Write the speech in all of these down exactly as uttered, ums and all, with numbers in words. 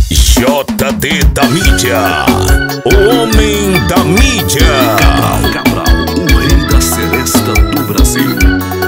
J D da mídia, o homem da mídia. Cabral, Cabral, o rei da seresta do Brasil.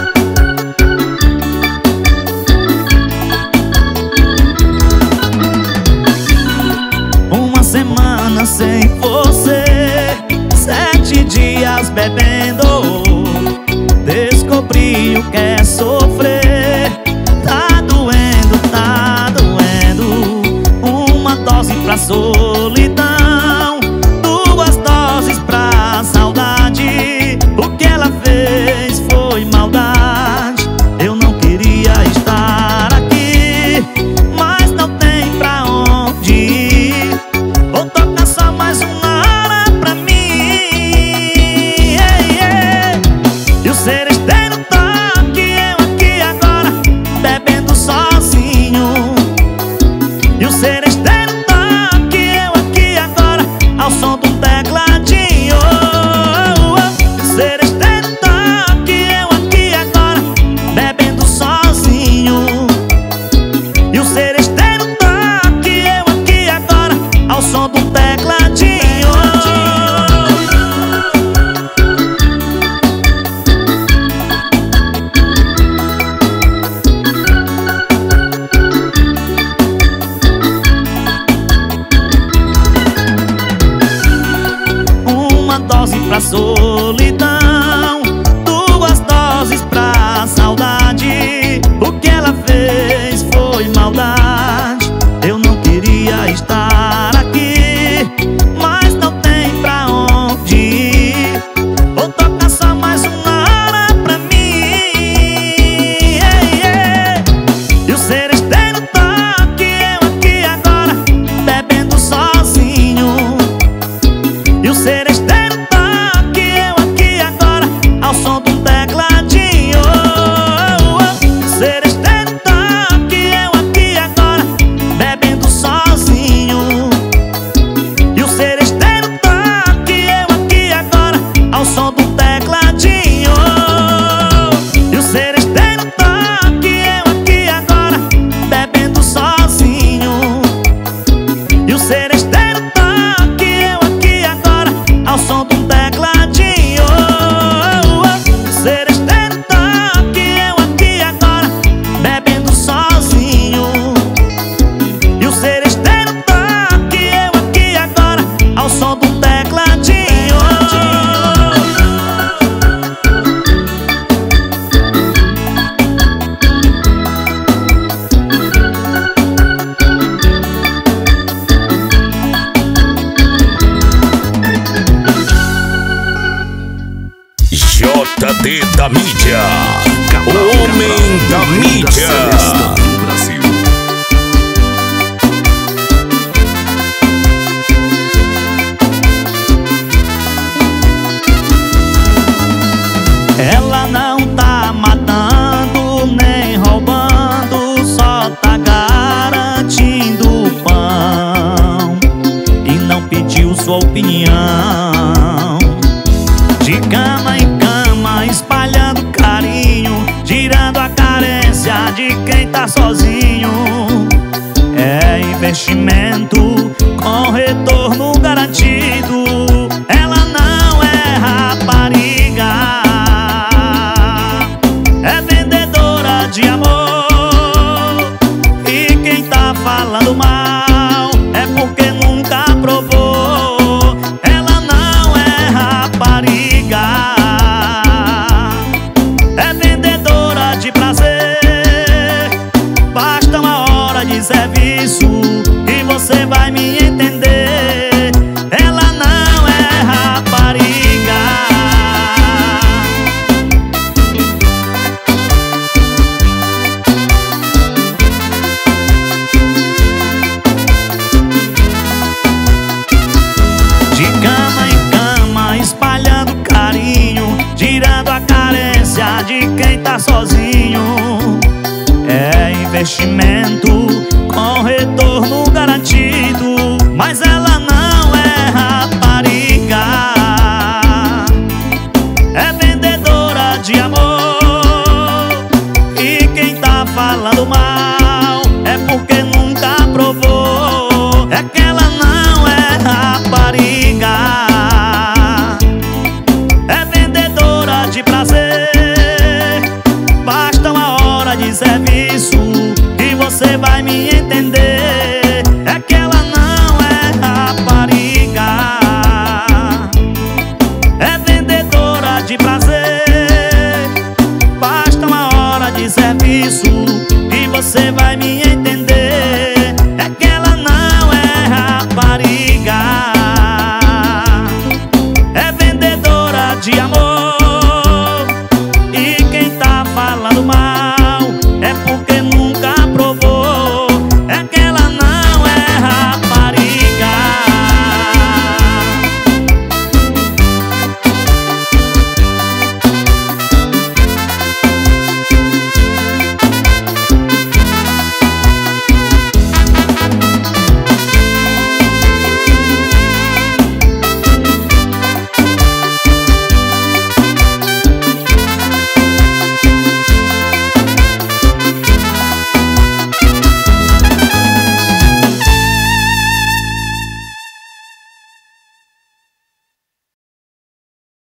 Uma semana sem você, sete dias bebendo, descobri o que é sofrer. Tá doendo, tá doendo. Uma dose pra solidão, duas doses pra saudade. O que ela fez foi maldade. Eu não queria estar aqui, mas não tem pra onde ir. Vou tocar só mais uma hora pra mim. Yeah, yeah. E o seresteiro toque, eu aqui agora, bebendo sozinho. E o seresteiro toque, eu aqui agora, ao som do tecladinho. O seresteiro toque, eu aqui agora, bebendo sozinho. E o seresteiro toque, eu aqui agora, ao som do tecladinho. Uma dose pra solidão, duas doses pra saudade. O que ela fez foi maldade. Eu não queria estar aqui, mas não tem pra onde ir. Vou tocar só mais uma hora pra mim. Yeah, yeah. E o seresteiro toque, eu aqui agora, bebendo sozinho. E o seresteiro toque, eu aqui agora, ao som do tecladinho. O seresteiro toque, eu aqui agora, bebendo sozinho. E o seresteiro toque, eu aqui agora, ao som do tecladinho. E o seresteiro toque, eu aqui agora, bebendo sozinho. E o seresteiro toque, eu aqui agora, ao som do tecladinho. O seresteiro toque, eu aqui agora, bebendo sozinho. E o seresteiro toque, eu aqui agora, ao som do tecladinho. J D da mídia, Cabral, o homem Cabral, da o rei mídia. seresta do Brasil. Ela não tá matando nem roubando, só tá garantindo o pão. E não pediu sua opinião. De cama em cama, espalhando carinho, tirando a carência de quem tá sozinho. É investimento com retorno garantido. Ela não é rapariga, é vendedora de amor. E quem tá falando mal é porque nunca provou. Ela não é rapariga, é vendedora de prazer. Basta uma hora de serviço e você vai me entender.